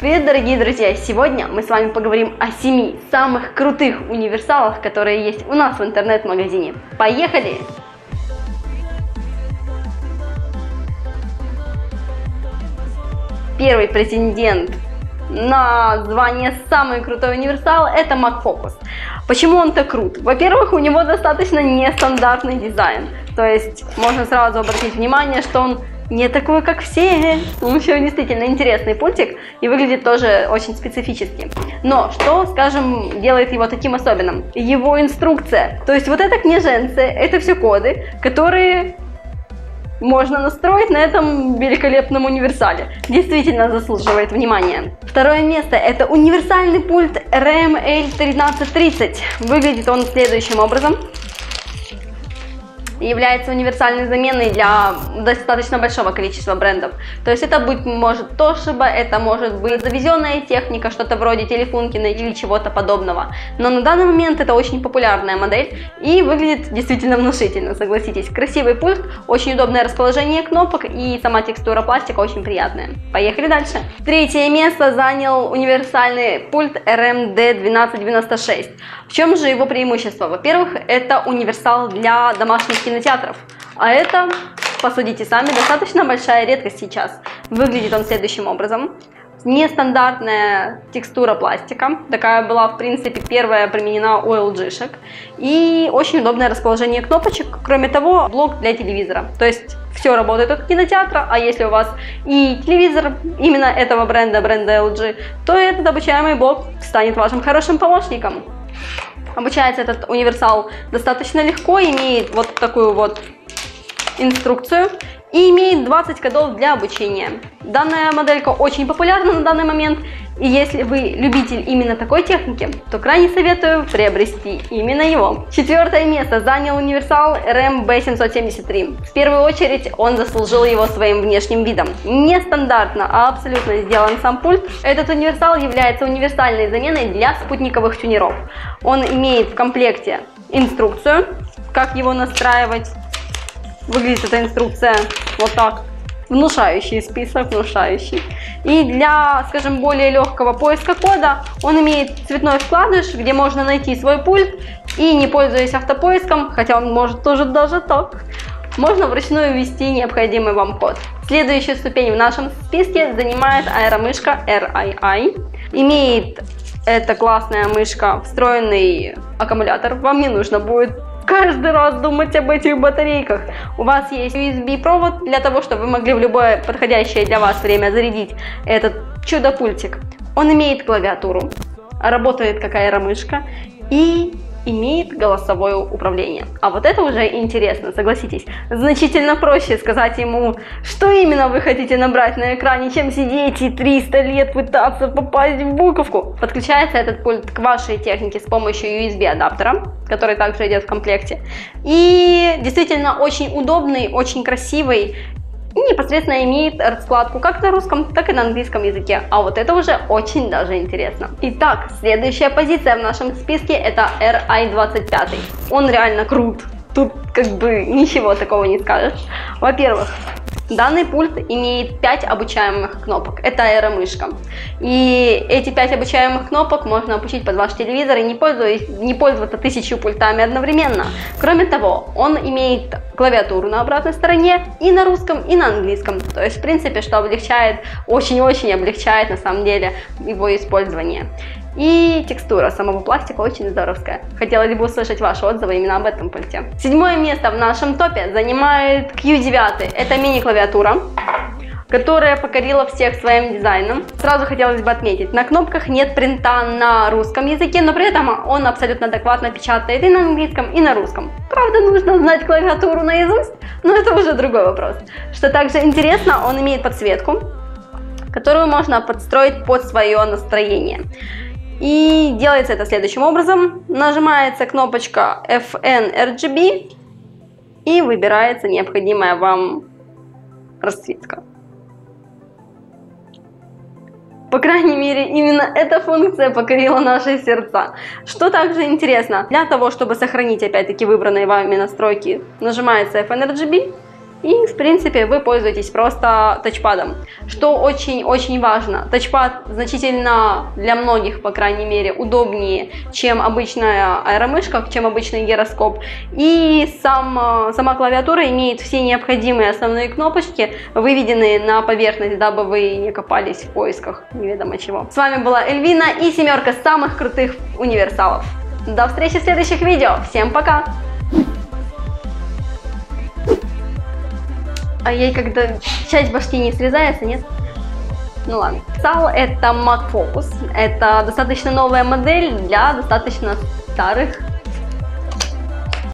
Привет, дорогие друзья! Сегодня мы с вами поговорим о 7 самых крутых универсалах, которые есть у нас в интернет-магазине. Поехали! Первый претендент на звание «Самый крутой универсал» — это MacFocus. Почему он так крут? Во-первых, у него достаточно нестандартный дизайн. То есть можно сразу обратить внимание, что он не такой, как все. Он еще действительно интересный пультик и выглядит тоже очень специфически. Но что, скажем, делает его таким особенным? Его инструкция. То есть вот это книженцы, это все коды, которые можно настроить на этом великолепном универсале. Действительно заслуживает внимания. Второе место — это универсальный пульт RML1330. Выглядит он следующим образом. Является универсальной заменой для достаточно большого количества брендов. То есть это может Toshiba, это может быть завезенная техника, что-то вроде Telefunken или чего-то подобного. Но на данный момент это очень популярная модель и выглядит действительно внушительно, согласитесь. Красивый пульт, очень удобное расположение кнопок и сама текстура пластика очень приятная. Поехали дальше. Третье место занял универсальный пульт RMD1296. В чем же его преимущество? Во-первых, это универсал для домашних кинотеатров. А это, посудите сами, достаточно большая редкость сейчас. Выглядит он следующим образом. Нестандартная текстура пластика. Такая была, в принципе, первая применена у LG-шек. И очень удобное расположение кнопочек. Кроме того, блок для телевизора. То есть все работает от кинотеатра, а если у вас и телевизор именно этого бренда LG, то этот обучаемый блок станет вашим хорошим помощником. Обучается этот универсал достаточно легко, имеет вот такую вот инструкцию и имеет 20 кодов для обучения. Данная моделька очень популярна на данный момент, и если вы любитель именно такой техники, то крайне советую приобрести именно его. Четвертое место занял универсал RMB773. В первую очередь он заслужил его своим внешним видом. Нестандартно, а абсолютно сделан сам пульт. Этот универсал является универсальной заменой для спутниковых тюнеров. Он имеет в комплекте инструкцию, как его настраивать. Выглядит эта инструкция вот так. Внушающий список, внушающий. И для, скажем, более легкого поиска кода он имеет цветной вкладыш, где можно найти свой пульт и, не пользуясь автопоиском, хотя он может тоже даже так, можно вручную ввести необходимый вам код. Следующую ступень в нашем списке занимает аэромышка RII. Имеет эта классная мышка встроенный аккумулятор. Вам не нужно будет каждый раз думать об этих батарейках. У вас есть USB-провод для того, чтобы вы могли в любое подходящее для вас время зарядить этот чудо-пультик. Он имеет клавиатуру, работает как аэромышка и имеет голосовое управление. А вот это уже интересно, согласитесь. Значительно проще сказать ему, что именно вы хотите набрать на экране, чем сидеть и 300 лет пытаться попасть в буковку. Подключается этот пульт к вашей технике с помощью USB-адаптера, который также идет в комплекте. И действительно очень удобный, очень красивый. И непосредственно имеет раскладку как на русском, так и на английском языке. А вот это уже очень даже интересно. Итак, следующая позиция в нашем списке — это RI25. Он реально крут. Тут как бы ничего такого не скажешь. Во-первых, данный пульт имеет 5 обучаемых кнопок. Это аэромышка. И эти 5 обучаемых кнопок можно обучить под ваш телевизор и не пользоваться 1000 пультами одновременно. Кроме того, он имеет клавиатуру на обратной стороне и на русском, и на английском. То есть, в принципе, что облегчает, очень-очень облегчает на самом деле его использование. И текстура самого пластика очень здоровская. Хотелось бы услышать ваши отзывы именно об этом пульте. Седьмое место в нашем топе занимает Q9. Это мини-клавиатура, которая покорила всех своим дизайном. Сразу хотелось бы отметить, на кнопках нет принта на русском языке, но при этом он абсолютно адекватно печатает и на английском, и на русском. Правда, нужно знать клавиатуру наизусть, но это уже другой вопрос. Что также интересно, он имеет подсветку, которую можно подстроить под свое настроение. И делается это следующим образом. Нажимается кнопочка FN RGB и выбирается необходимая вам расцветка. По крайней мере, именно эта функция покорила наши сердца. Что также интересно, для того, чтобы сохранить опять-таки выбранные вами настройки, нажимается FN RGB и, в принципе, вы пользуетесь просто тачпадом. Что очень-очень важно, тачпад значительно для многих, по крайней мере, удобнее, чем обычная аэромышка, чем обычный гироскоп. И сама клавиатура имеет все необходимые основные кнопочки, выведенные на поверхность, дабы вы не копались в поисках неведомо чего. С вами была Эльвина и 7 самых крутых универсалов. До встречи в следующих видео. Всем пока! А ей когда часть башки не срезается, нет? Ну ладно. Универсал — это Mac Focus. Это достаточно новая модель для достаточно старых